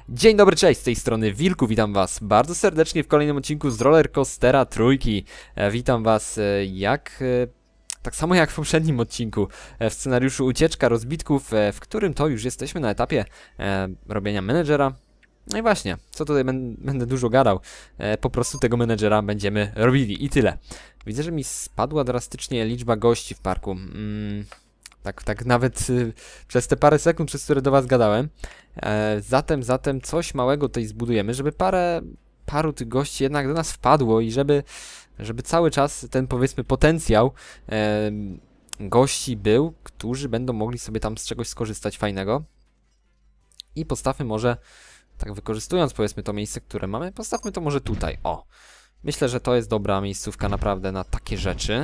Dzień dobry, cześć, z tej strony Wilku, witam was bardzo serdecznie w kolejnym odcinku z Roller Coastera Trójki. Witam was tak samo jak w poprzednim odcinku, w scenariuszu Ucieczka Rozbitków, w którym to już jesteśmy na etapie robienia menedżera. No i właśnie, co tutaj będę dużo gadał, po prostu tego menedżera będziemy robili i tyle. Widzę, że mi spadła drastycznie liczba gości w parku. Tak nawet przez te parę sekund, przez które do was gadałem. Zatem coś małego tutaj zbudujemy, żeby paru tych gości jednak do nas wpadło i żeby cały czas ten, powiedzmy, potencjał gości był, którzy będą mogli sobie tam z czegoś skorzystać fajnego. I postawmy może, tak wykorzystując, powiedzmy, to miejsce, które mamy, postawmy to może tutaj, o. Myślę, że to jest dobra miejscówka naprawdę na takie rzeczy.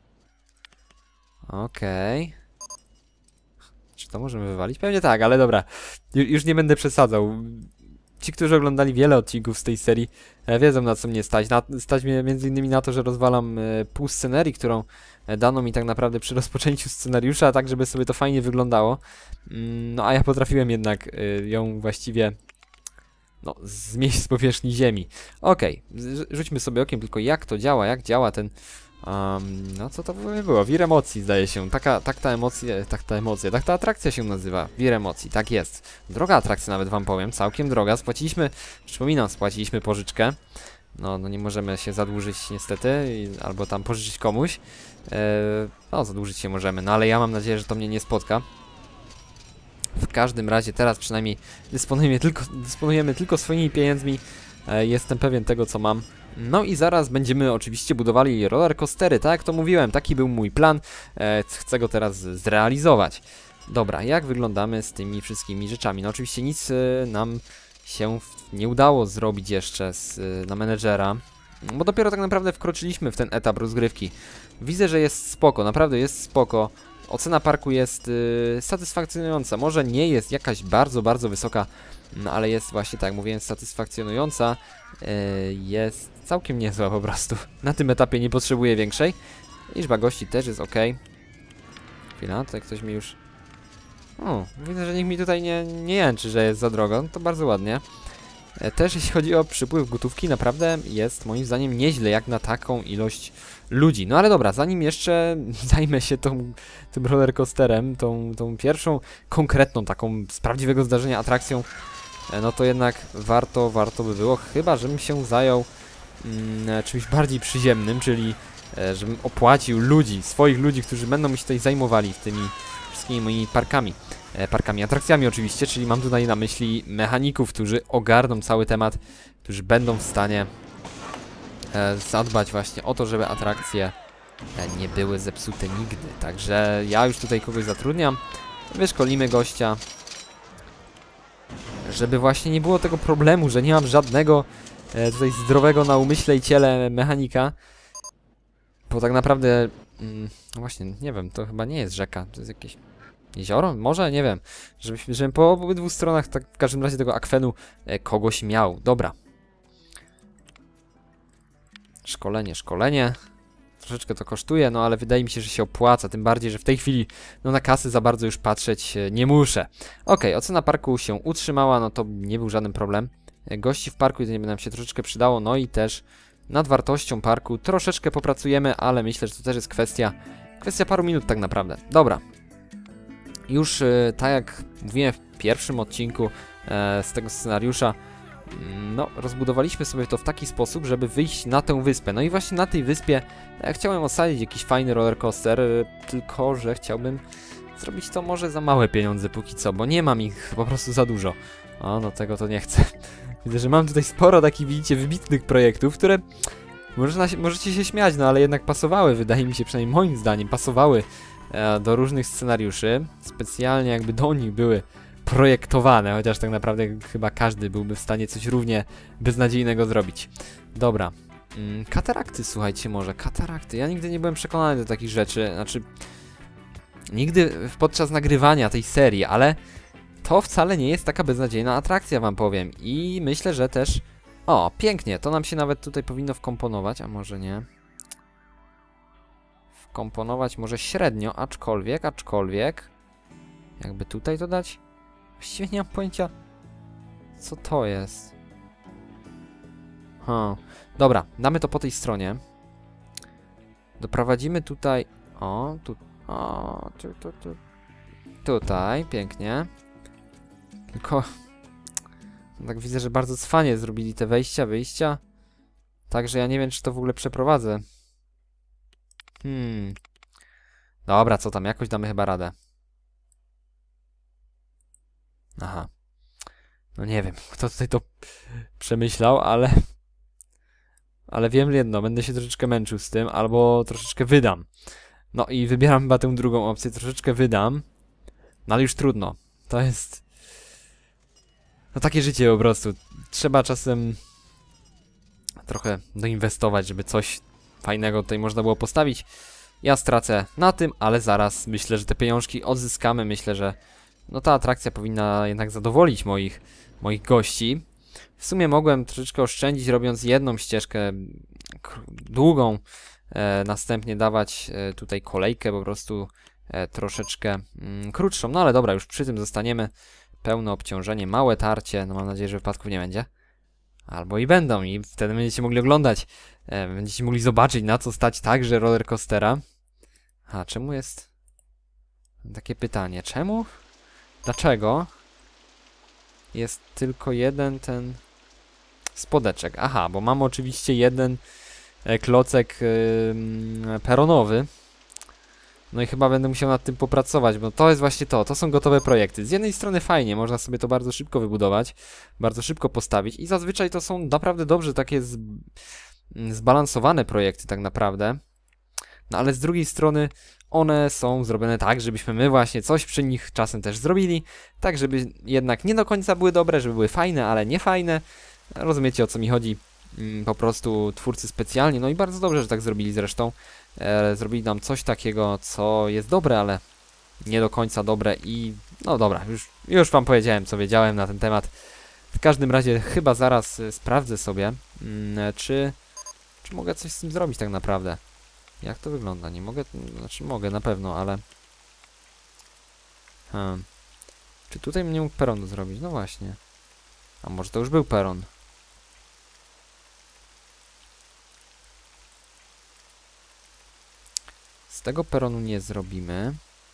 Okej. Czy to możemy wywalić? Pewnie tak, ale dobra. Już nie będę przesadzał. Ci, którzy oglądali wiele odcinków z tej serii, wiedzą, na co mnie stać. Stać mnie m.in. na to, że rozwalam pół scenerii, którą dano mi tak naprawdę przy rozpoczęciu scenariusza, tak żeby sobie to fajnie wyglądało. No a ja potrafiłem jednak ją właściwie zmieść z powierzchni ziemi. Okej, rzućmy sobie okiem tylko jak to działa, jak działa ten... no co to było? Wir emocji, zdaje się. Tak ta atrakcja się nazywa. Wir emocji, tak jest. Droga atrakcja, nawet wam powiem, całkiem droga. Przypominam, spłaciliśmy pożyczkę. No nie możemy się zadłużyć niestety, albo tam pożyczyć komuś. Zadłużyć się możemy, no ale ja mam nadzieję, że to mnie nie spotka. W każdym razie teraz przynajmniej dysponujemy tylko swoimi pieniędzmi. Jestem pewien tego, co mam. No i zaraz będziemy oczywiście budowali roller coastery, tak jak to mówiłem, taki był mój plan, chcę go teraz zrealizować. Dobra, jak wyglądamy z tymi wszystkimi rzeczami? No oczywiście nic nam się nie udało zrobić jeszcze na menedżera, bo dopiero tak naprawdę wkroczyliśmy w ten etap rozgrywki. Widzę, że jest spoko, naprawdę jest spoko. Ocena parku jest satysfakcjonująca, może nie jest jakaś bardzo wysoka, no ale jest właśnie, tak jak mówiłem, satysfakcjonująca, jest całkiem niezła po prostu. Na tym etapie nie potrzebuję większej. Liczba gości też jest ok. Chwila, tutaj ktoś mi już... widzę, że nikt mi tutaj nie jęczy, że jest za drogo, no to bardzo ładnie. Też jeśli chodzi o przypływ gotówki, naprawdę jest moim zdaniem nieźle jak na taką ilość ludzi. No ale dobra, zanim jeszcze zajmę się tym rollercoasterem, tą pierwszą konkretną taką z prawdziwego zdarzenia atrakcją, no to jednak warto by było, chyba żebym się zajął czymś bardziej przyziemnym, czyli żebym opłacił swoich ludzi, którzy będą mi się tutaj zajmowali tymi wszystkimi moimi parkami, atrakcjami oczywiście, czyli mam tutaj na myśli mechaników, którzy ogarną cały temat, którzy będą w stanie zadbać właśnie o to, żeby atrakcje nie były zepsute nigdy. Także ja już tutaj kogoś zatrudniam, wyszkolimy gościa, żeby właśnie nie było tego problemu, że nie mam żadnego tutaj zdrowego na umyśle i ciele mechanika. Bo tak naprawdę, no właśnie, nie wiem, to chyba nie jest rzeka, to jest jakieś jezioro? Może? Nie wiem. Żebym po obydwu stronach, tak w każdym razie tego akwenu kogoś miał. Dobra. Szkolenie. Troszeczkę to kosztuje, no ale wydaje mi się, że się opłaca. Tym bardziej, że w tej chwili na kasy za bardzo już patrzeć nie muszę. Okej, ocena parku się utrzymała, no to nie był żaden problem. Gości w parku jedynie by nam się troszeczkę przydało, no i też nad wartością parku troszeczkę popracujemy, ale myślę, że to też jest kwestia paru minut tak naprawdę. Dobra. Już tak jak mówiłem w pierwszym odcinku z tego scenariusza, rozbudowaliśmy sobie to w taki sposób, żeby wyjść na tę wyspę. No i właśnie na tej wyspie chciałem osadzić jakiś fajny rollercoaster, tylko że chciałbym zrobić to może za małe pieniądze póki co, bo nie mam ich po prostu za dużo. No tego to nie chcę. Widzę, że mam tutaj sporo takich, widzicie, wybitnych projektów, które możecie się śmiać, no ale jednak pasowały, wydaje mi się, przynajmniej moim zdaniem, pasowały do różnych scenariuszy. Specjalnie jakby do nich były projektowane, chociaż tak naprawdę chyba każdy byłby w stanie coś równie beznadziejnego zrobić. Dobra. Katarakty, słuchajcie, może. Katarakty. Ja nigdy nie byłem przekonany do takich rzeczy. Znaczy, nigdy podczas nagrywania tej serii, ale to wcale nie jest taka beznadziejna atrakcja, wam powiem. I myślę, że też... O, pięknie. To nam się nawet tutaj powinno wkomponować, a może nie. Wkomponować może średnio, aczkolwiek... Jakby tutaj to dać? Właściwie nie mam pojęcia, Co to jest? Dobra, damy to po tej stronie. Doprowadzimy tutaj... Tutaj, pięknie. Tylko... Tak widzę, że bardzo cwanie zrobili te wejścia, wyjścia. Także ja nie wiem, czy to w ogóle przeprowadzę. Dobra, co tam? Jakoś damy chyba radę. Aha. No nie wiem, kto tutaj to przemyślał, ale... Ale wiem jedno, będę się troszeczkę męczył z tym, albo troszeczkę wydam. No i wybieram chyba tę drugą opcję, troszeczkę wydam. No ale już trudno. To jest... No takie życie po prostu. Trzeba czasem trochę doinwestować, żeby coś fajnego tutaj można było postawić. Ja stracę na tym, ale zaraz myślę, że te pieniążki odzyskamy. Myślę, że no ta atrakcja powinna jednak zadowolić moich gości. W sumie mogłem troszeczkę oszczędzić, robiąc jedną ścieżkę długą, następnie dawać tutaj kolejkę po prostu troszeczkę krótszą. No ale dobra, już przy tym zostaniemy. Pełne obciążenie, małe tarcie, no mam nadzieję, że wypadków nie będzie. Albo i będą i wtedy będziecie mogli oglądać. Będziecie mogli zobaczyć, na co stać także rollercoastera. A czemu jest... Takie pytanie, czemu? Dlaczego? Jest tylko jeden ten... spodeczek. Aha, bo mam oczywiście jeden klocek peronowy. No i chyba będę musiał nad tym popracować, bo to jest właśnie to są gotowe projekty. Z jednej strony fajnie, można sobie to bardzo szybko wybudować, bardzo szybko postawić i zazwyczaj to są naprawdę dobrze takie zbalansowane projekty tak naprawdę. No ale z drugiej strony one są zrobione tak, żebyśmy my właśnie coś przy nich czasem też zrobili, tak żeby jednak nie do końca były dobre, żeby były fajne, ale nie fajne. Rozumiecie, o co mi chodzi? Po prostu twórcy specjalnie, no i bardzo dobrze, że tak zrobili zresztą. Zrobili nam coś takiego, co jest dobre, ale nie do końca dobre i... No dobra, już wam powiedziałem, co wiedziałem na ten temat. W każdym razie chyba zaraz sprawdzę sobie, czy mogę coś z tym zrobić tak naprawdę. Jak to wygląda? Nie mogę... Znaczy mogę na pewno, ale... Czy tutaj mnie mógł peronu zrobić? No właśnie. A może to już był peron? Z tego peronu nie zrobimy.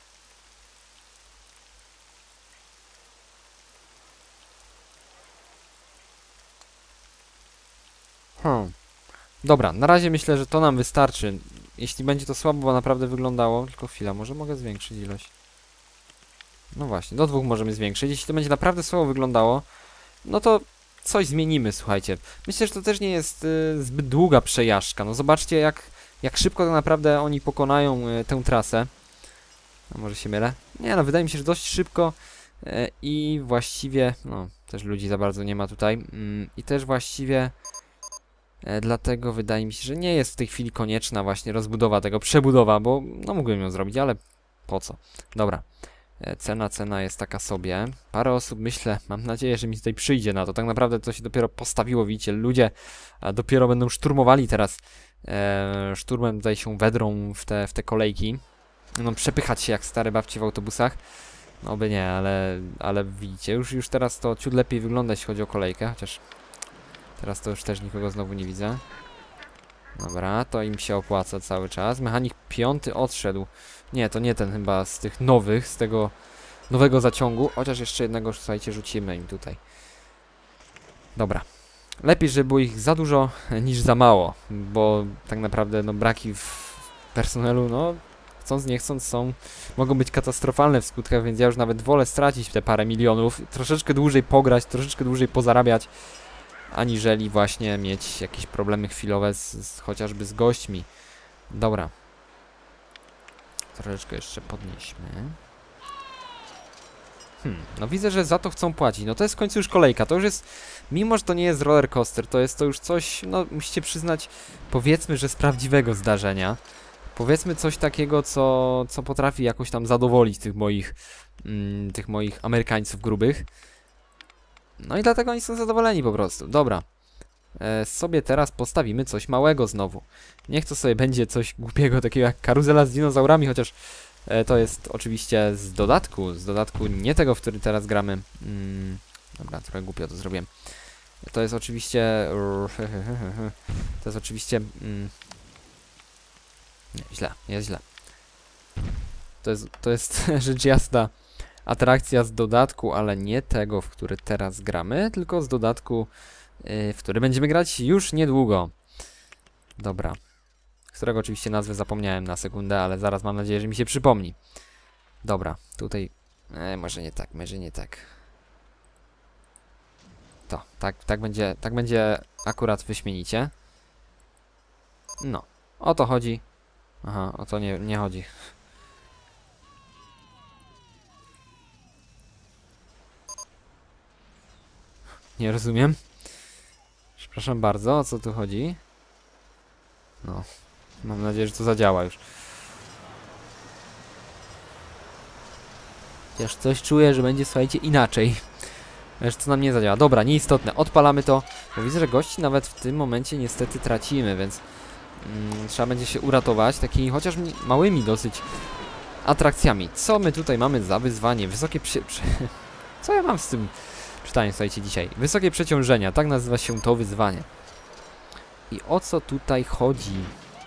Dobra, na razie myślę, że to nam wystarczy. Jeśli będzie to słabo naprawdę wyglądało... Tylko chwila, może mogę zwiększyć ilość. No właśnie, do 2 możemy zwiększyć. Jeśli to będzie naprawdę słabo wyglądało, no to coś zmienimy, słuchajcie. Myślę, że to też nie jest zbyt długa przejażdżka. No zobaczcie, jak szybko tak naprawdę oni pokonają tę trasę. A może się mylę? Nie, no wydaje mi się, że dość szybko i właściwie... No, też ludzi za bardzo nie ma tutaj. I też właściwie... Dlatego wydaje mi się, że nie jest w tej chwili konieczna właśnie rozbudowa tego, przebudowa, bo no mógłbym ją zrobić, ale po co? Dobra. Cena jest taka sobie. Parę osób, myślę, mam nadzieję, że mi tutaj przyjdzie na to. Tak naprawdę to się dopiero postawiło, widzicie, ludzie dopiero będą szturmowali teraz. Szturmem tutaj się wedrą w te kolejki. Będą przepychać się jak stare babcie w autobusach. No by nie, ale widzicie, już teraz to ciut lepiej wygląda, jeśli chodzi o kolejkę, chociaż teraz to już też nikogo znowu nie widzę. Dobra, to im się opłaca cały czas. Mechanik 5 odszedł. Nie, to nie ten chyba z tych nowych, z tego nowego zaciągu. Chociaż jeszcze jednego, słuchajcie, rzucimy im tutaj. Dobra. Lepiej, żeby było ich za dużo niż za mało. Bo tak naprawdę no braki w personelu, no chcąc nie chcąc mogą być katastrofalne w skutkach, więc ja już nawet wolę stracić te parę milionów. Troszeczkę dłużej pograć, troszeczkę dłużej pozarabiać. Aniżeli właśnie mieć jakieś problemy chwilowe chociażby z gośćmi. Dobra. Troszeczkę jeszcze podnieśmy. No widzę, że za to chcą płacić. No to jest w końcu już kolejka. To już jest, mimo że to nie jest roller coaster, to jest to już coś, no musicie przyznać, powiedzmy, że z prawdziwego zdarzenia. Powiedzmy coś takiego, co potrafi jakoś tam zadowolić tych moich Amerykańców grubych. No i dlatego oni są zadowoleni po prostu. Dobra. Sobie teraz postawimy coś małego znowu. Niech to sobie będzie coś głupiego, takiego jak karuzela z dinozaurami, chociaż to jest oczywiście z dodatku nie tego, w który teraz gramy Dobra, trochę głupio to zrobiłem. To jest oczywiście... To jest oczywiście... Nie, źle, jest źle. To jest rzecz jasna atrakcja z dodatku, ale nie tego, w który teraz gramy, tylko z dodatku, w który będziemy grać już niedługo. Dobra. Którego oczywiście nazwę zapomniałem na sekundę, ale zaraz mam nadzieję, że mi się przypomni. Dobra, tutaj... może nie tak, może nie tak. To, tak będzie akurat wyśmienicie. No, o to chodzi. Aha, o to nie chodzi. Nie rozumiem. Przepraszam bardzo, o co tu chodzi? No, mam nadzieję, że to zadziała już. Chociaż coś czuję, że będzie, słuchajcie, inaczej. Wiesz, co nam nie zadziała. Dobra, nieistotne. Odpalamy to. Bo widzę, że gości nawet w tym momencie niestety tracimy, więc trzeba będzie się uratować takimi chociaż małymi dosyć atrakcjami. Co my tutaj mamy za wyzwanie? Wysokie Co ja mam z tym czytaniem, słuchajcie, dzisiaj? Wysokie przeciążenia. Tak nazywa się to wyzwanie. I o co tutaj chodzi?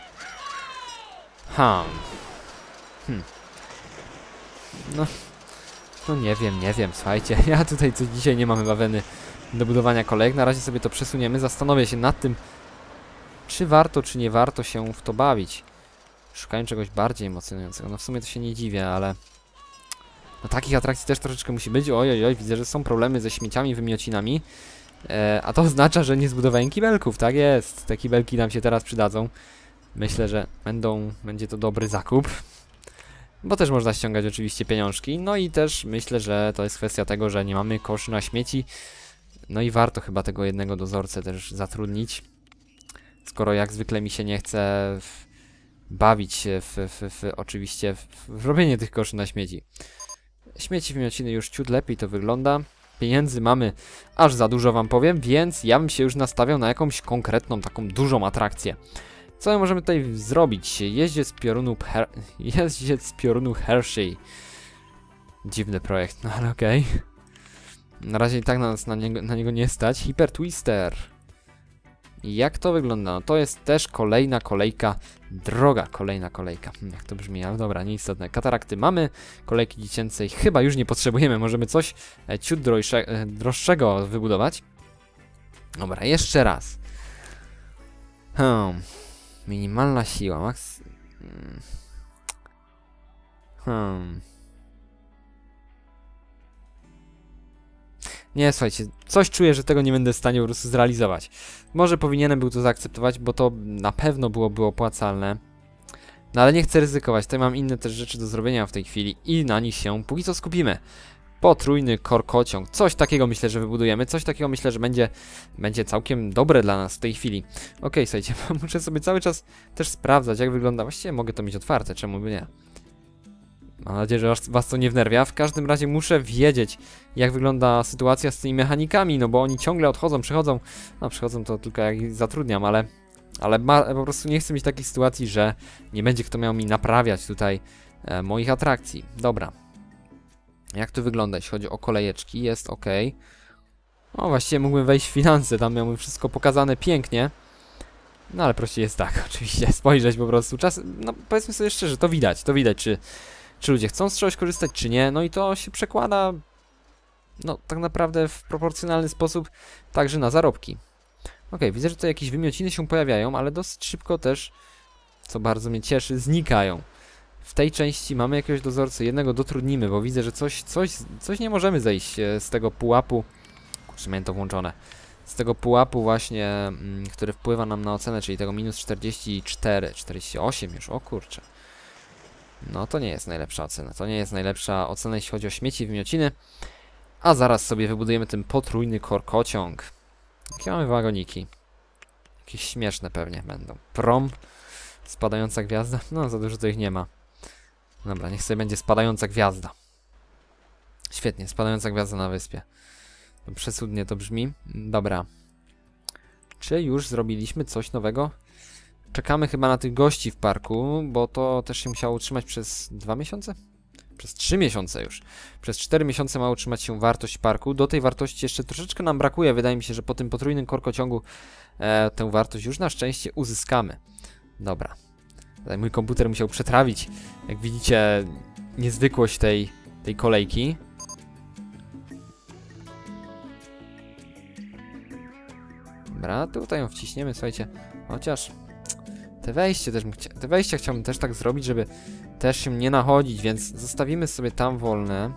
No nie wiem, słuchajcie, ja tutaj co dzisiaj nie mam chyba weny do budowania kolejek, na razie sobie to przesuniemy, zastanowię się nad tym, czy warto, czy nie warto się w to bawić. Szukałem czegoś bardziej emocjonującego, no w sumie to się nie dziwię, ale... No takich atrakcji też troszeczkę musi być, oj, widzę, że są problemy ze śmieciami, wymiocinami, a to oznacza, że nie zbudowałem kibelków, tak jest, te kibelki nam się teraz przydadzą. Myślę, że będzie to dobry zakup. Bo też można ściągać oczywiście pieniążki. No i też myślę, że to jest kwestia tego, że nie mamy koszy na śmieci. No i warto chyba tego jednego dozorcę też zatrudnić. Skoro jak zwykle mi się nie chce bawić się oczywiście w robienie tych koszy na śmieci. Śmieci wymiociny już ciut lepiej to wygląda. Pieniędzy mamy aż za dużo, wam powiem, więc ja bym się już nastawiał na jakąś konkretną, taką dużą atrakcję. Co my możemy tutaj zrobić? Jeździec z piorunu Hershey. Dziwny projekt, no ale okej. Na razie i tak nas na niego nie stać. Hyper Twister. Jak to wygląda? No to jest też kolejna kolejka. Droga kolejna kolejka. Jak to brzmi, ale dobra, nieistotne. Katarakty mamy. Kolejki dziecięcej chyba już nie potrzebujemy. Możemy coś ciut droższego wybudować. Dobra, jeszcze raz. Minimalna siła, max... Nie, słuchajcie, coś czuję, że tego nie będę w stanie po prostu zrealizować. Może powinienem był to zaakceptować, bo to na pewno byłoby opłacalne. No ale nie chcę ryzykować, tutaj mam inne też rzeczy do zrobienia w tej chwili i na nich się póki co skupimy. Potrójny korkociąg. Coś takiego myślę, że wybudujemy. Coś takiego myślę, że będzie całkiem dobre dla nas w tej chwili. Okej, słuchajcie, muszę sobie cały czas też sprawdzać, jak wygląda. Właściwie mogę to mieć otwarte, czemu by nie. Mam nadzieję, że was to nie wnerwia. W każdym razie muszę wiedzieć, jak wygląda sytuacja z tymi mechanikami, no bo oni ciągle odchodzą, przychodzą. No, przychodzą to tylko jak ich zatrudniam, ale po prostu nie chcę mieć takiej sytuacji, że nie będzie kto miał mi naprawiać tutaj moich atrakcji. Dobra. Jak to wygląda, jeśli chodzi o kolejeczki? Jest ok. O, właściwie mógłbym wejść w finanse, tam miałbym wszystko pokazane pięknie. No ale prościej jest tak, oczywiście, spojrzeć po prostu. No powiedzmy sobie szczerze, to widać, czy ludzie chcą z czegoś korzystać, czy nie. No i to się przekłada, no tak naprawdę w proporcjonalny sposób także na zarobki. Ok, widzę, że tutaj jakieś wymiociny się pojawiają, ale dosyć szybko też, co bardzo mnie cieszy, znikają. W tej części mamy jakiegoś dozorcę, jednego dotrudnimy, bo widzę, że coś nie możemy zejść z tego pułapu. Kurczę, miałem to włączone. Z tego pułapu właśnie, który wpływa nam na ocenę, czyli tego minus 44, 48 już, o kurczę. No to nie jest najlepsza ocena, to nie jest najlepsza ocena, jeśli chodzi o śmieci i wymiociny. A zaraz sobie wybudujemy ten potrójny korkociąg. Jakie mamy wagoniki? Jakieś śmieszne pewnie będą. Prom, spadająca gwiazda, no za dużo to ich nie ma. Dobra, niech sobie będzie spadająca gwiazda. Świetnie, spadająca gwiazda na wyspie. Przesudnie to brzmi. Dobra. Czy już zrobiliśmy coś nowego? Czekamy chyba na tych gości w parku, bo to też się musiało utrzymać przez 2 miesiące? Przez 3 miesiące już. Przez 4 miesiące ma utrzymać się wartość parku. Do tej wartości jeszcze troszeczkę nam brakuje. Wydaje mi się, że po tym potrójnym korkociągu tę wartość już na szczęście uzyskamy. Dobra. Tutaj mój komputer musiał przetrawić, jak widzicie, niezwykłość tej kolejki. Dobra, tutaj ją wciśniemy, słuchajcie. Chociaż te wejścia chciałbym też tak zrobić, żeby też się nie nachodzić, więc zostawimy sobie tam wolne.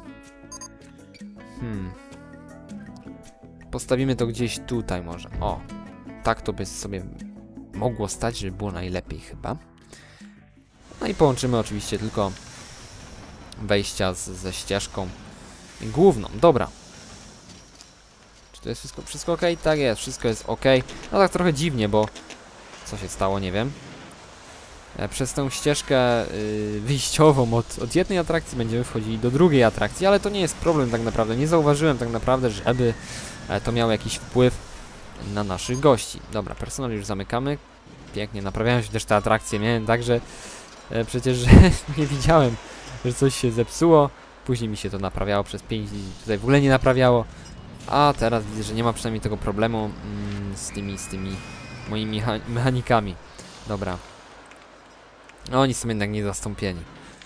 Postawimy to gdzieś tutaj może. O, tak to by sobie mogło stać, żeby było najlepiej chyba. No i połączymy oczywiście tylko wejścia ze ścieżką główną. Dobra. Czy to jest wszystko ok? Tak jest, wszystko jest ok. No tak trochę dziwnie, bo co się stało, nie wiem. Przez tę ścieżkę wyjściową od jednej atrakcji będziemy wchodzili do drugiej atrakcji, ale to nie jest problem tak naprawdę. Nie zauważyłem tak naprawdę, żeby to miało jakiś wpływ na naszych gości. Dobra, personel już zamykamy. Pięknie, naprawiają się też te atrakcje. Miałem tak, że przecież nie widziałem, że coś się zepsuło. Później mi się to naprawiało przez 5 dni. Tutaj w ogóle nie naprawiało. A teraz widzę, że nie ma przynajmniej tego problemu z tymi moimi mechanikami. Dobra. No, oni są jednak niezastąpieni.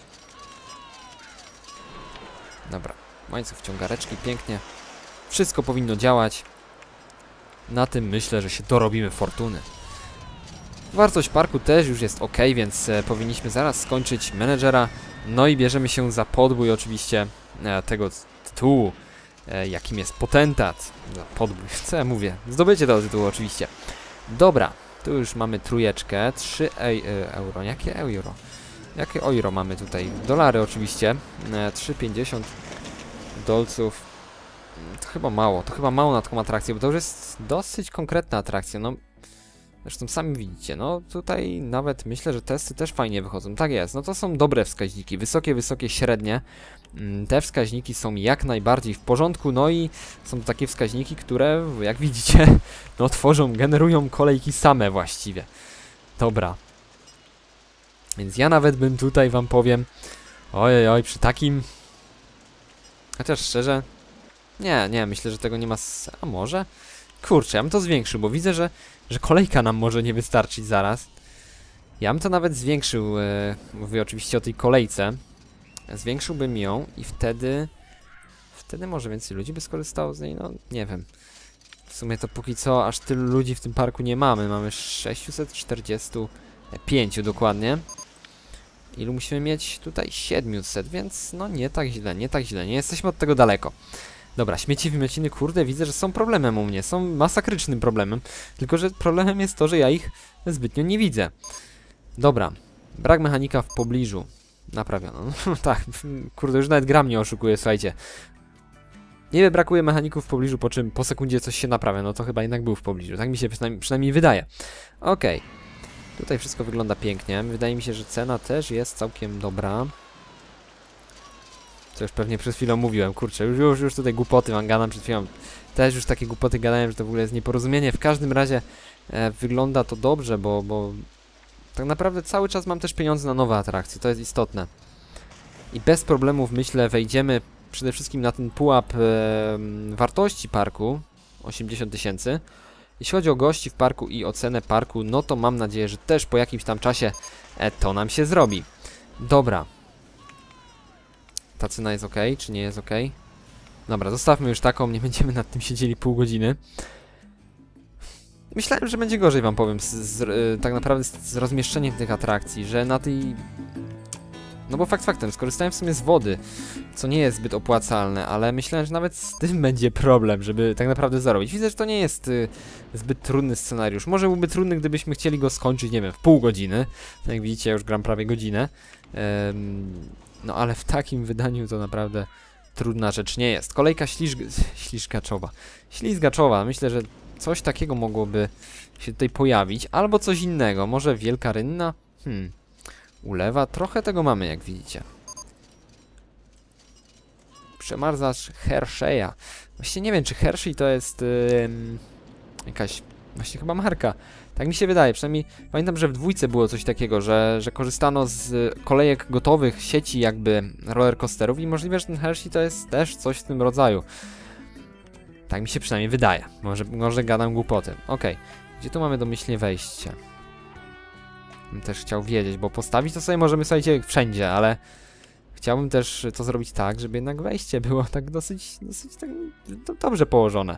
Dobra. Łańcuch wciągareczki, pięknie. Wszystko powinno działać. Na tym myślę, że się dorobimy fortuny. Wartość parku też już jest ok, więc powinniśmy zaraz skończyć menedżera. No i bierzemy się za podbój oczywiście tego tytułu, jakim jest potentat. Za podbój, co ja mówię? Zdobycie tego tytułu oczywiście. Dobra, tu już mamy trójeczkę, 3 euro. Jakie euro? Jakie euro mamy tutaj? Dolary oczywiście, 3,50 dolców. To chyba mało na taką atrakcję, bo to już jest dosyć konkretna atrakcja, no. Zresztą sami widzicie, no tutaj nawet myślę, że testy też fajnie wychodzą. Tak jest, no to są dobre wskaźniki, wysokie, średnie. Te wskaźniki są jak najbardziej w porządku, no i są to takie wskaźniki, które, jak widzicie, no generują kolejki same właściwie. Dobra. Więc ja nawet bym tutaj wam powiem, oj, przy takim... Chociaż szczerze, nie, myślę, że tego nie ma a może? Kurczę, ja bym to zwiększył, bo widzę, że kolejka nam może nie wystarczyć zaraz. Ja bym to nawet zwiększył, mówię oczywiście o tej kolejce. Zwiększyłbym ją i wtedy może więcej ludzi by skorzystało z niej, no nie wiem. W sumie to póki co aż tylu ludzi w tym parku nie mamy. Mamy 645 dokładnie. Ilu musimy mieć? Tutaj 700, więc no nie tak źle, nie jesteśmy od tego daleko. Dobra, śmieci wymiociny, kurde, widzę, że są problemem u mnie, są masakrycznym problemem. Tylko że problemem jest to, że ja ich zbytnio nie widzę. Dobra, brak mechanika w pobliżu. Naprawiono, no tak, kurde, już nawet gra mnie oszukuje, słuchajcie. Nie brakuje mechaników w pobliżu, po czym po sekundzie coś się naprawia, no to chyba jednak był w pobliżu, tak mi się przynajmniej wydaje. Okej. Tutaj wszystko wygląda pięknie, wydaje mi się, że cena też jest całkiem dobra. Co już pewnie przed chwilą mówiłem, kurczę, już tutaj głupoty wam gadam przed chwilą. Też już takie głupoty gadałem, że to w ogóle jest nieporozumienie. W każdym razie wygląda to dobrze, bo tak naprawdę cały czas mam też pieniądze na nowe atrakcje, to jest istotne. I bez problemów, myślę, wejdziemy przede wszystkim na ten pułap wartości parku, 80 000. Jeśli chodzi o gości w parku i ocenę parku, no to mam nadzieję, że też po jakimś tam czasie to nam się zrobi. Dobra. Ta cena jest ok, czy nie jest ok? Dobra, zostawmy już taką, nie będziemy nad tym siedzieli pół godziny. Myślałem, że będzie gorzej, wam powiem, tak naprawdę z rozmieszczeniem tych atrakcji, że na tej... No bo faktem, skorzystałem w sumie z wody, co nie jest zbyt opłacalne, ale myślałem, że nawet z tym będzie problem, żeby tak naprawdę zarobić. Widzę, że to nie jest zbyt trudny scenariusz. Może byłby trudny, gdybyśmy chcieli go skończyć, nie wiem, w pół godziny. Jak widzicie, ja już gram prawie godzinę. No ale w takim wydaniu to naprawdę trudna rzecz nie jest. Kolejka ślizgaczowa. Myślę, że coś takiego mogłoby się tutaj pojawić. Albo coś innego. Może wielka rynna? Ulewa. Trochę tego mamy, jak widzicie. Przemarzacz Hershey'a. Właściwie nie wiem, czy Hershey to jest jakaś Właśnie chyba marka. Tak mi się wydaje, przynajmniej pamiętam, że w dwójce było coś takiego, że korzystano z kolejek gotowych, sieci jakby rollercoasterów i możliwe, że ten Hershey to jest też coś w tym rodzaju. Tak mi się przynajmniej wydaje. Może gadam głupoty. Okej. Gdzie tu mamy domyślnie wejście? Bym też chciał wiedzieć, bo postawić to sobie możemy, słuchajcie, wszędzie, ale chciałbym też to zrobić tak, żeby jednak wejście było tak dosyć tak dobrze położone.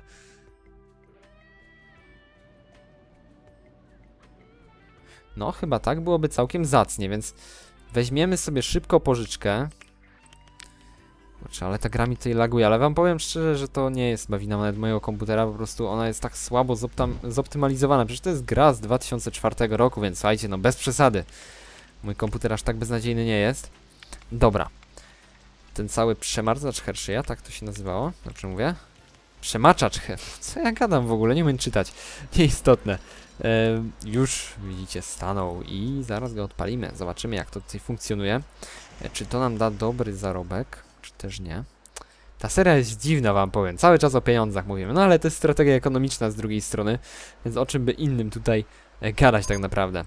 No, chyba tak byłoby całkiem zacnie, więc weźmiemy sobie szybko pożyczkę. Kurczę, ale ta gra mi tutaj laguje, ale wam powiem szczerze, że to nie jest chyba wina nawet mojego komputera, po prostu ona jest tak słabo zoptymalizowana. Przecież to jest gra z 2004 roku, więc słuchajcie, no bez przesady. Mój komputer aż tak beznadziejny nie jest. Dobra. Ten cały przemarzacz Hershey'a, tak to się nazywało? Dobrze mówię? Przemaczacz co ja gadam w ogóle? Nie umiem czytać. Nieistotne. Już widzicie, stanął i zaraz go odpalimy. Zobaczymy, jak to tutaj funkcjonuje. Czy to nam da dobry zarobek, czy też nie. Ta seria jest dziwna, wam powiem. Cały czas o pieniądzach mówimy. No ale to jest strategia ekonomiczna z drugiej strony, więc o czym by innym tutaj gadać tak naprawdę.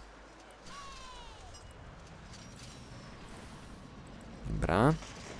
Dobra.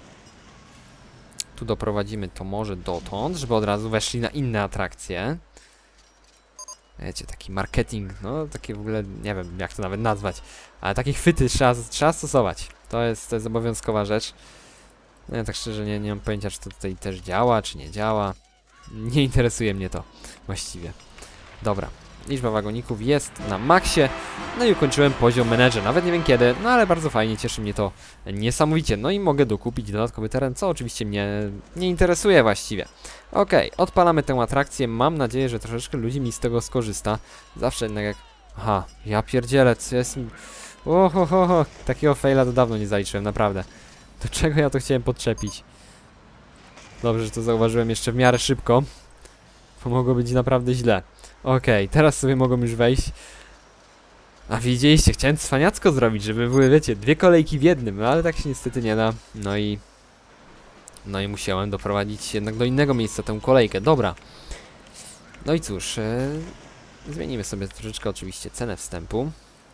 Tu doprowadzimy to może dotąd, żeby od razu weszli na inne atrakcje. Wiecie, taki marketing, no takie w ogóle, nie wiem jak to nawet nazwać, ale takie chwyty trzeba stosować. To jest obowiązkowa rzecz. Ja tak szczerze nie mam pojęcia, czy to tutaj też działa, czy nie działa. Nie interesuje mnie to właściwie. Dobra, liczba wagoników jest na maksie. No i ukończyłem poziom menedżer, nawet nie wiem kiedy, no ale bardzo fajnie, cieszy mnie to niesamowicie. No i mogę dokupić dodatkowy teren, co oczywiście mnie nie interesuje właściwie. Okej, odpalamy tę atrakcję, mam nadzieję, że troszeczkę ludzi mi z tego skorzysta. Zawsze jednak jak... Aha, ja pierdzielę, co jest... Ohohoho, takiego faila to dawno nie zaliczyłem, naprawdę. Do czego ja to chciałem podczepić? Dobrze, że to zauważyłem jeszcze w miarę szybko. Bo mogło być naprawdę źle. Okej, teraz sobie mogą już wejść. A widzieliście, chciałem cwaniacko zrobić, żeby były, wiecie, dwie kolejki w jednym, no ale tak się niestety nie da. No i musiałem doprowadzić jednak do innego miejsca tę kolejkę. Dobra. No i cóż, zmienimy sobie troszeczkę oczywiście cenę wstępu.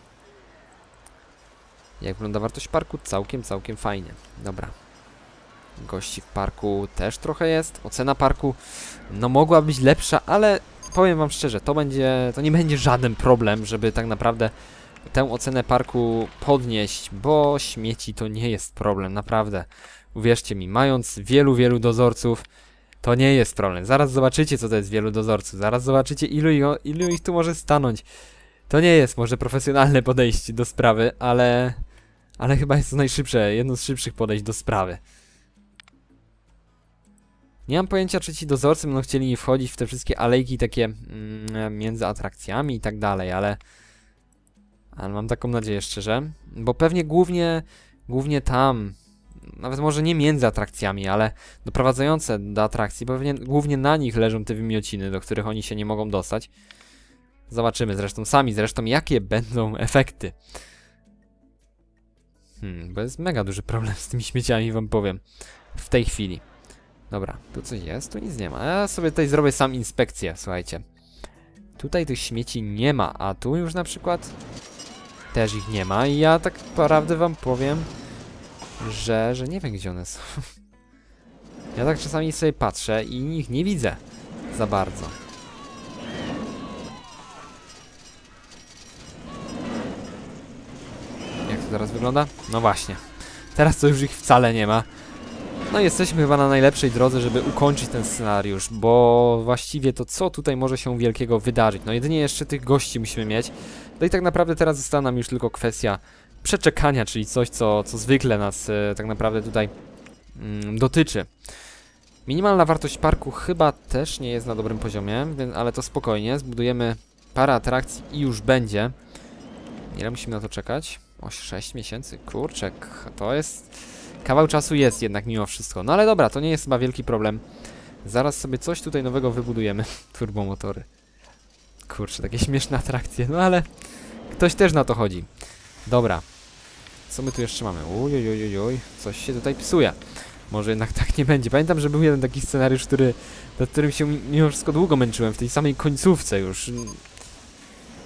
Jak wygląda wartość parku? Całkiem fajnie. Dobra. Gości w parku też trochę jest. Ocena parku, no mogła być lepsza, ale powiem wam szczerze, to nie będzie żaden problem, żeby tak naprawdę tę ocenę parku podnieść, bo śmieci to nie jest problem, naprawdę. Uwierzcie mi, mając wielu dozorców, to nie jest problem. Zaraz zobaczycie, co to jest wielu dozorców. Zaraz zobaczycie, ilu ich tu może stanąć. To nie jest może profesjonalne podejście do sprawy, ale chyba jest to najszybsze, jedno z szybszych podejść do sprawy. Nie mam pojęcia, czy ci dozorcy będą chcieli wchodzić w te wszystkie alejki takie między atrakcjami i tak dalej, ale mam taką nadzieję szczerze, bo pewnie głównie tam, nawet może nie między atrakcjami, ale doprowadzające do atrakcji, pewnie głównie na nich leżą te wymiociny, do których oni się nie mogą dostać. Zobaczymy zresztą jakie będą efekty. Bo jest mega duży problem z tymi śmieciami, wam powiem, w tej chwili. Dobra, tu coś jest, tu nic nie ma. Ja sobie tutaj zrobię sam inspekcję, słuchajcie. Tutaj tych śmieci nie ma, a tu już na przykład też ich nie ma i ja tak naprawdę wam powiem, że nie wiem, gdzie one są. Ja tak czasami sobie patrzę i ich nie widzę za bardzo. Jak to teraz wygląda? No właśnie. Teraz to już ich wcale nie ma. No jesteśmy chyba na najlepszej drodze, żeby ukończyć ten scenariusz, bo właściwie to co tutaj może się wielkiego wydarzyć? No jedynie jeszcze tych gości musimy mieć. No i tak naprawdę teraz została nam już tylko kwestia przeczekania, czyli coś, co zwykle nas tak naprawdę tutaj dotyczy. Minimalna wartość parku chyba też nie jest na dobrym poziomie, ale to spokojnie, zbudujemy parę atrakcji i już będzie. Ile musimy na to czekać? O 6 miesięcy, kurczek, to jest... Kawał czasu jest jednak mimo wszystko. No ale dobra, to nie jest chyba wielki problem. Zaraz sobie coś tutaj nowego wybudujemy. Turbomotory. Kurczę, takie śmieszne atrakcje. No ale ktoś też na to chodzi. Dobra. Co my tu jeszcze mamy? Ujojojojoj. Coś się tutaj psuje. Może jednak tak nie będzie. Pamiętam, że był jeden taki scenariusz, nad którym się mimo wszystko długo męczyłem. W tej samej końcówce już.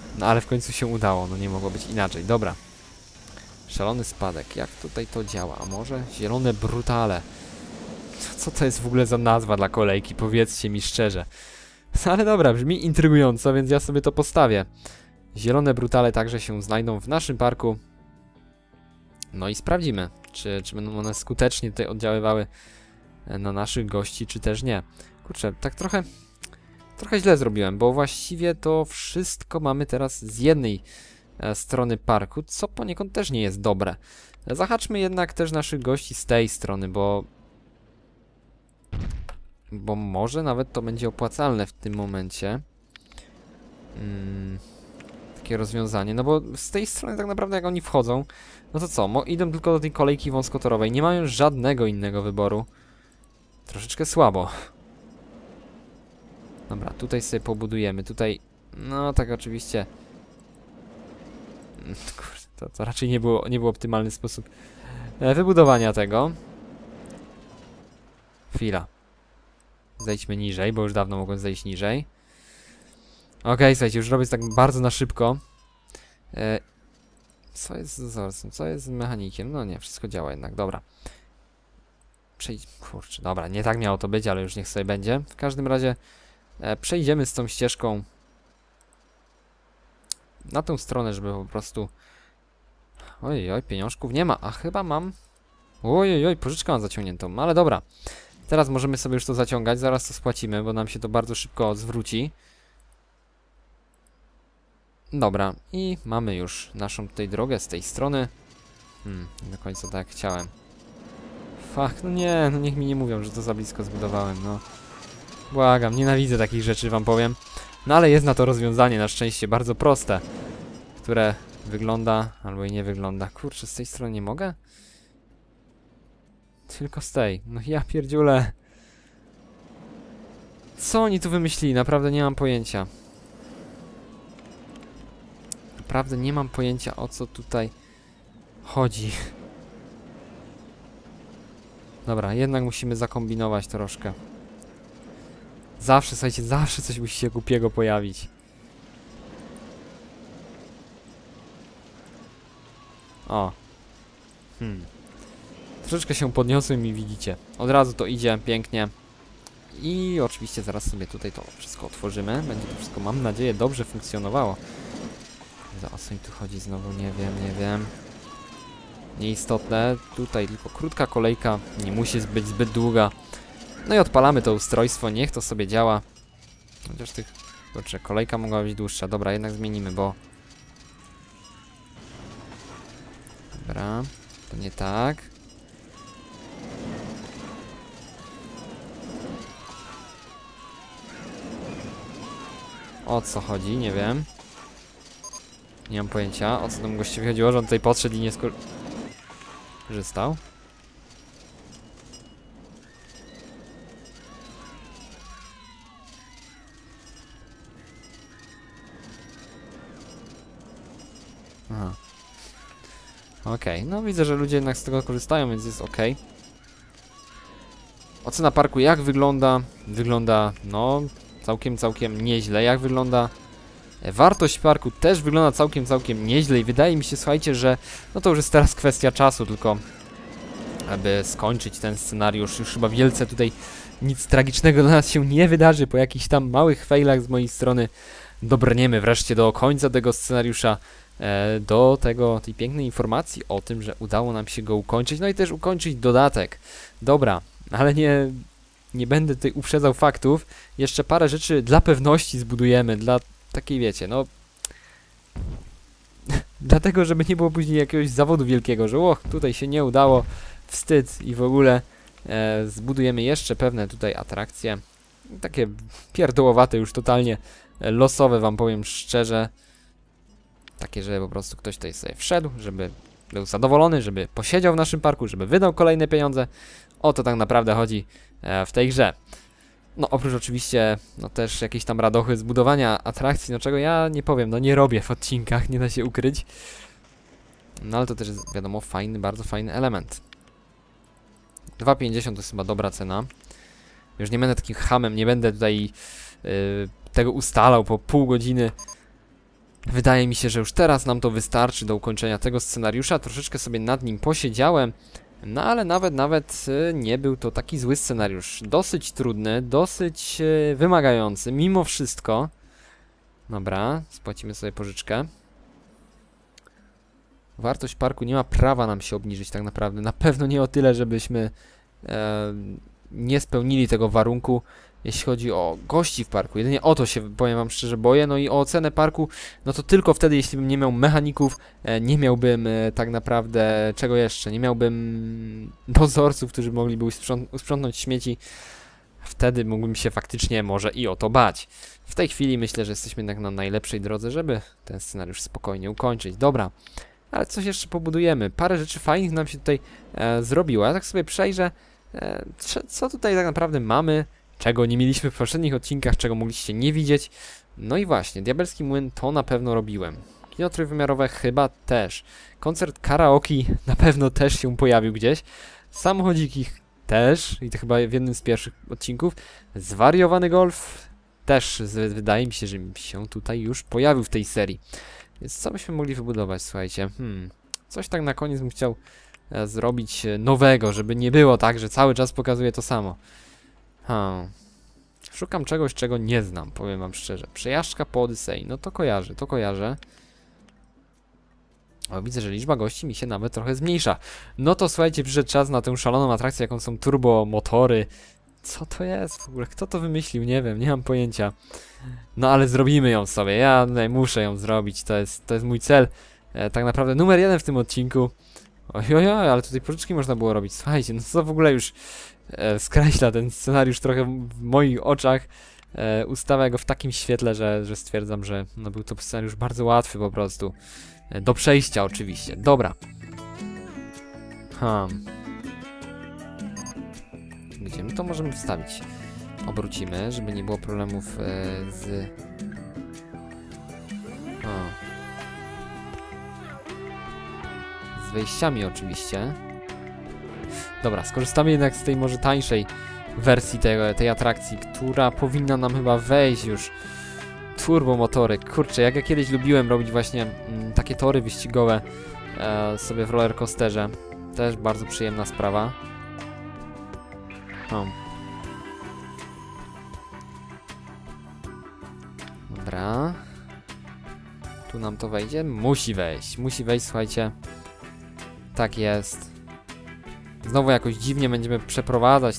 No ale w końcu się udało, no nie mogło być inaczej. Dobra. Szalony spadek. Jak tutaj to działa? A może? Zielone brutale. Co to jest w ogóle za nazwa dla kolejki? Powiedzcie mi szczerze. Ale dobra, brzmi intrygująco, więc ja sobie to postawię. Zielone brutale także się znajdą w naszym parku. No i sprawdzimy, czy będą one skutecznie tutaj oddziaływały na naszych gości, czy też nie. Kurczę, tak trochę źle zrobiłem, bo właściwie to wszystko mamy teraz z jednej strony parku, co poniekąd też nie jest dobre. Zahaczmy jednak też naszych gości z tej strony, bo może nawet to będzie opłacalne w tym momencie. Takie rozwiązanie, no bo z tej strony tak naprawdę jak oni wchodzą, no to co, idą tylko do tej kolejki wąskotorowej, nie mają żadnego innego wyboru. Troszeczkę słabo. Dobra, tutaj sobie pobudujemy, tutaj, no tak oczywiście. Kurde, to raczej nie był optymalny sposób wybudowania tego. Chwila. Zejdźmy niżej, bo już dawno mogłem zejść niżej. Okej, słuchajcie, już robię tak bardzo na szybko. Co jest z wzorcem? Co jest z mechanikiem? No nie, wszystko działa jednak, dobra. Kurczę, dobra, nie tak miało to być, ale już niech sobie będzie. W każdym razie przejdziemy z tą ścieżką na tą stronę, żeby po prostu... Ojej, pieniążków nie ma, a chyba mam... Ojej, pożyczkę mam zaciągniętą, ale dobra. Teraz możemy sobie już to zaciągać, zaraz to spłacimy, bo nam się to bardzo szybko zwróci. Dobra, i mamy już naszą tutaj drogę z tej strony. Nie do końca tak jak chciałem. Fuck, no nie, no niech mi nie mówią, że to za blisko zbudowałem, no. Błagam, nienawidzę takich rzeczy, wam powiem. No ale jest na to rozwiązanie, na szczęście, bardzo proste. Które wygląda, albo i nie wygląda. Kurczę, z tej strony nie mogę? Tylko z tej. No ja pierdziule. Co oni tu wymyślili? Naprawdę nie mam pojęcia. Naprawdę nie mam pojęcia, o co tutaj chodzi. Dobra, jednak musimy zakombinować troszkę. Zawsze, słuchajcie, zawsze coś musi się głupiego pojawić. O. Troszeczkę się podniosłem i widzicie. Od razu to idzie pięknie. I oczywiście zaraz sobie tutaj to wszystko otworzymy. Będzie to wszystko, mam nadzieję, dobrze funkcjonowało. O co mi tu chodzi znowu? Nie wiem. Nieistotne. Tutaj tylko krótka kolejka. Nie musi być zbyt długa. No i odpalamy to ustrojstwo. Niech to sobie działa. Chociaż tych... Kurczę, kolejka mogła być dłuższa. Dobra, jednak zmienimy, bo... Dobra. To nie tak. O co chodzi? Nie wiem. Nie mam pojęcia, o co temu gościowi chodziło, że on tutaj podszedł i nie skorzystał. Aha. Okej, no widzę, że ludzie jednak z tego korzystają, więc jest okej. Ocena parku jak wygląda? Wygląda, no, całkiem nieźle. Jak wygląda wartość parku? Też wygląda całkiem nieźle i wydaje mi się, słuchajcie, że no to już jest teraz kwestia czasu, tylko aby skończyć ten scenariusz. Już chyba wielce tutaj nic tragicznego dla nas się nie wydarzy. Po jakichś tam małych failach z mojej strony dobrniemy wreszcie do końca tego scenariusza, do tej pięknej informacji o tym, że udało nam się go ukończyć, no i też ukończyć dodatek. Dobra, ale nie będę tutaj uprzedzał faktów. Jeszcze parę rzeczy dla pewności zbudujemy, dla takiej, wiecie, no... Dlatego, żeby nie było później jakiegoś zawodu wielkiego, że tutaj się nie udało, wstyd i w ogóle zbudujemy jeszcze pewne tutaj atrakcje. Takie pierdołowate już totalnie, losowe wam powiem szczerze. Takie, żeby po prostu ktoś tutaj sobie wszedł, żeby był zadowolony, żeby posiedział w naszym parku, żeby wydał kolejne pieniądze. O to tak naprawdę chodzi w tej grze. No oprócz oczywiście, no też jakieś tam radochy zbudowania atrakcji, no czego ja nie powiem, no nie robię w odcinkach, nie da się ukryć. No ale to też jest, wiadomo, fajny, bardzo fajny element. 2,50 to jest chyba dobra cena. Już nie będę takim chamem, nie będę tutaj tego ustalał po pół godziny. Wydaje mi się, że już teraz nam to wystarczy do ukończenia tego scenariusza. Troszeczkę sobie nad nim posiedziałem. No ale nawet nie był to taki zły scenariusz. Dosyć trudny, dosyć wymagający, mimo wszystko. Dobra, spłacimy sobie pożyczkę. Wartość parku nie ma prawa nam się obniżyć tak naprawdę. Na pewno nie o tyle, żebyśmy nie spełnili tego warunku, jeśli chodzi o gości w parku. Jedynie o to się, powiem wam szczerze, boję. No i o ocenę parku, no to tylko wtedy, jeśli bym nie miał mechaników, nie miałbym tak naprawdę czego jeszcze. Nie miałbym dozorców, którzy mogliby usprzątnąć śmieci. Wtedy mógłbym się faktycznie może i o to bać. W tej chwili myślę, że jesteśmy jednak na najlepszej drodze, żeby ten scenariusz spokojnie ukończyć. Dobra, ale coś jeszcze pobudujemy. Parę rzeczy fajnych nam się tutaj zrobiło. Ja tak sobie przejrzę, co tutaj tak naprawdę mamy, czego nie mieliśmy w poprzednich odcinkach, czego mogliście nie widzieć. No i właśnie, Diabelski Młyn to na pewno robiłem. Kino trójwymiarowe chyba też. Koncert karaoke na pewno też się pojawił gdzieś. Samochodziki też, i to chyba w jednym z pierwszych odcinków. Zwariowany golf też wydaje mi się, że się tutaj już pojawił w tej serii. Więc co byśmy mogli wybudować, słuchajcie? Coś tak na koniec bym chciał zrobić nowego, żeby nie było tak, że cały czas pokazuje to samo. Szukam czegoś, czego nie znam, powiem wam szczerze. Przejażdżka po Odysei, no to kojarzę, to kojarzę. O, widzę, że liczba gości mi się nawet trochę zmniejsza. No to słuchajcie, przyszedł czas na tę szaloną atrakcję, jaką są turbomotory. Co to jest w ogóle? Kto to wymyślił? Nie wiem, nie mam pojęcia. No ale zrobimy ją sobie, ja tutaj muszę ją zrobić, to jest mój cel. Tak naprawdę numer 1 w tym odcinku. Ojojoj, ale tutaj pożyczki można było robić. Słuchajcie, no co w ogóle już skreśla ten scenariusz trochę w moich oczach. Ustawia go w takim świetle, że stwierdzam, że no, był to scenariusz bardzo łatwy po prostu. Do przejścia oczywiście. Dobra. Gdzie my to możemy wstawić? Obrócimy, żeby nie było problemów z... z wejściami oczywiście. Dobra, skorzystamy jednak z tej może tańszej wersji tej atrakcji, która powinna nam chyba wejść już. Turbomotory. Kurczę, jak ja kiedyś lubiłem robić właśnie takie tory wyścigowe sobie w rollercoasterze. Też bardzo przyjemna sprawa. Dobra. Tu nam to wejdzie? Musi wejść. Musi wejść, słuchajcie. Tak jest. Znowu jakoś dziwnie będziemy przeprowadzać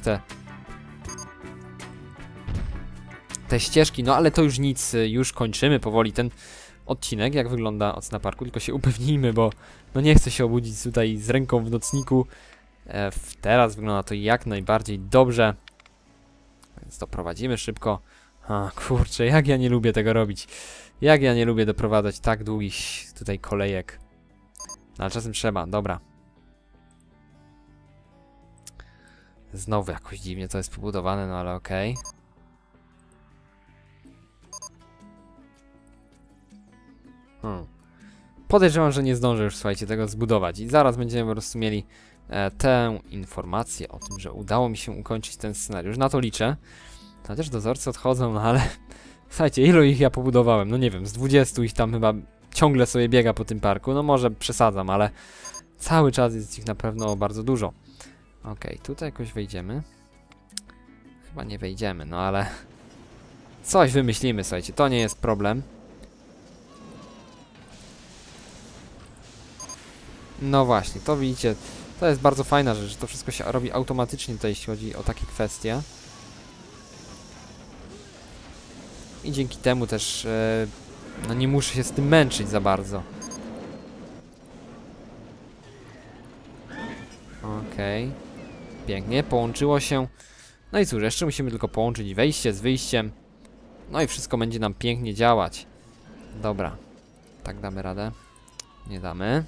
te ścieżki, no ale to już nic, już kończymy powoli ten odcinek, jak wygląda ocena parku, tylko się upewnijmy, bo no nie chcę się obudzić tutaj z ręką w nocniku. Teraz wygląda to jak najbardziej dobrze, więc doprowadzimy szybko. Kurczę, jak ja nie lubię tego robić, jak ja nie lubię doprowadzać tak długich tutaj kolejek, no ale czasem trzeba, dobra. Znowu jakoś dziwnie to jest pobudowane, no ale okej. Podejrzewam, że nie zdążę już, słuchajcie, tego zbudować i zaraz będziemy po prostu mieli tę informację o tym, że udało mi się ukończyć ten scenariusz. Na to liczę. Chociaż dozorcy odchodzą, no ale słuchajcie, ilu ich ja pobudowałem? No nie wiem, z 20 ich tam chyba ciągle sobie biega po tym parku. No może przesadzam, ale cały czas jest ich na pewno bardzo dużo. Okej, tutaj jakoś wejdziemy. Chyba nie wejdziemy, no ale coś wymyślimy, słuchajcie, to nie jest problem. No właśnie, to widzicie, to jest bardzo fajna rzecz, że to wszystko się robi automatycznie tutaj, jeśli chodzi o takie kwestie. I dzięki temu też, no nie muszę się z tym męczyć za bardzo. Okej. Pięknie, połączyło się. No i cóż, jeszcze musimy tylko połączyć wejście z wyjściem. No i wszystko będzie nam pięknie działać. Dobra. Tak damy radę? Nie damy.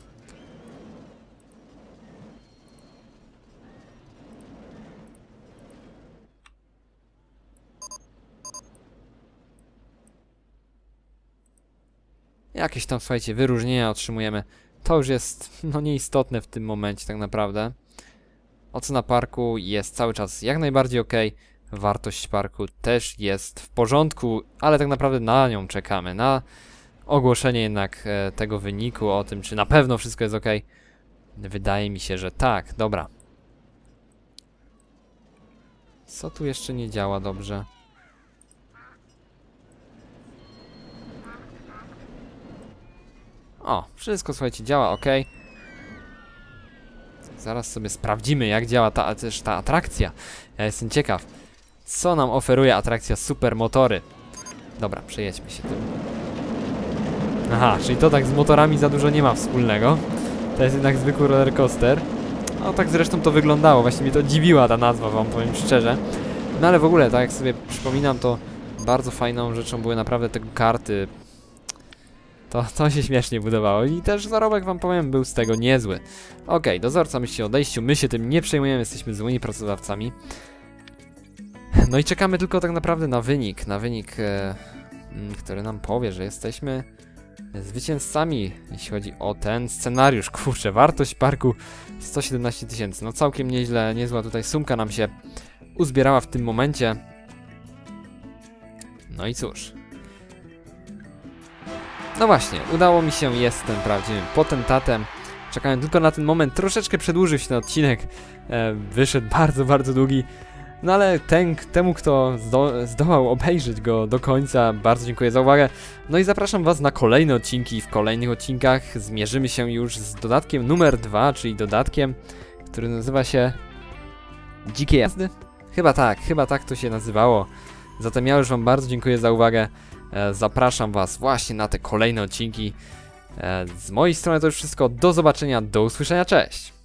Jakieś tam, słuchajcie, wyróżnienia otrzymujemy. To już jest, no nieistotne w tym momencie tak naprawdę. Ocena parku jest cały czas jak najbardziej ok. Wartość parku też jest w porządku, ale tak naprawdę na nią czekamy. Na ogłoszenie jednak tego wyniku, o tym, czy na pewno wszystko jest ok. Wydaje mi się, że tak. Dobra. Co tu jeszcze nie działa dobrze? O, wszystko, słuchajcie, działa ok. Zaraz sobie sprawdzimy, jak działa też ta atrakcja. Ja jestem ciekaw, co nam oferuje atrakcja Supermotory. Dobra, przejedźmy się tym. Aha, czyli to tak z motorami za dużo nie ma wspólnego. To jest jednak zwykły rollercoaster. No tak zresztą to wyglądało, właśnie mnie to dziwiła ta nazwa, wam powiem szczerze. No ale w ogóle, tak jak sobie przypominam, to bardzo fajną rzeczą były naprawdę te karty. To się śmiesznie budowało i też zarobek, wam powiem, był z tego niezły. Okej, dozorca myśli o odejściu, my się tym nie przejmujemy, jesteśmy złymi pracodawcami. No i czekamy tylko tak naprawdę na wynik, który nam powie, że jesteśmy zwycięzcami, jeśli chodzi o ten scenariusz. Kurczę, wartość parku 117 000, no całkiem nieźle, niezła tutaj sumka nam się uzbierała w tym momencie. No i cóż. No właśnie, udało mi się, jestem prawdziwym potentatem. Czekałem tylko na ten moment, troszeczkę przedłużył się ten odcinek, wyszedł bardzo, bardzo długi. No ale temu, kto zdołał obejrzeć go do końca, bardzo dziękuję za uwagę. No i zapraszam was na kolejne odcinki. W kolejnych odcinkach zmierzymy się już z dodatkiem numer 2, czyli dodatkiem, który nazywa się Dzikie Jazdy? Chyba tak to się nazywało. Zatem ja już wam bardzo dziękuję za uwagę. Zapraszam was właśnie na te kolejne odcinki. Z mojej strony to już wszystko. Do zobaczenia, do usłyszenia, cześć!